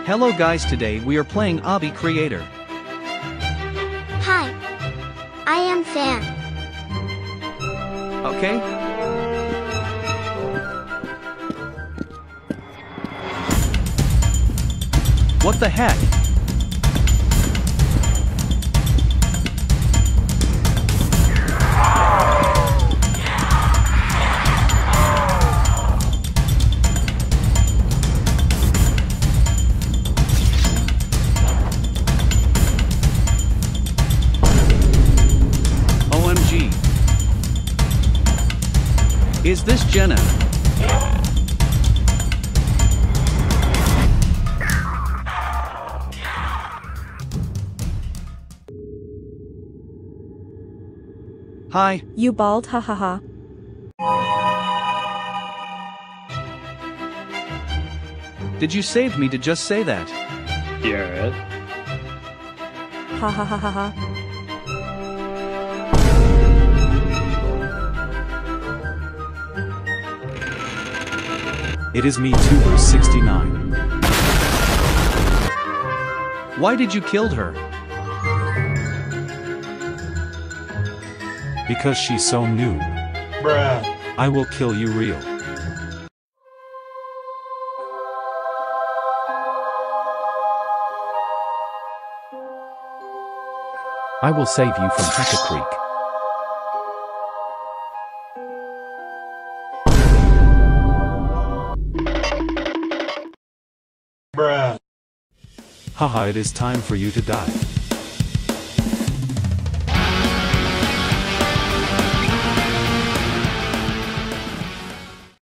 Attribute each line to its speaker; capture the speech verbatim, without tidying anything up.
Speaker 1: Hello guys, today we are playing Obby Creator.
Speaker 2: Hi. I am Fan.
Speaker 1: Okay? What the heck? O M G. Is this Jenna? Hi.
Speaker 3: You bald, ha ha ha.
Speaker 1: Did you save me to just say that?
Speaker 4: Yeah.
Speaker 3: Ha ha ha ha ha.
Speaker 5: It is me, Tuber sixty-nine.
Speaker 1: Why did you kill her?
Speaker 5: Because she's so noob.
Speaker 4: Bruh.
Speaker 5: I will kill you real. I will save you from Hacker Creek.
Speaker 4: Bruh.
Speaker 5: Haha, it is time for you to die.